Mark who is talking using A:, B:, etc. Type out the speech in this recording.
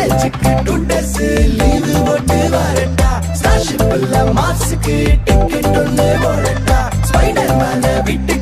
A: காலேஜுக்கு 2 days leave போட்டு வரட்டா ஸ்டார்ஷிப்ல மார்ஸுக்கு டிக்கெட் ஒண்ணு போடட்டா ஸ்பைடர் மேன விட்டு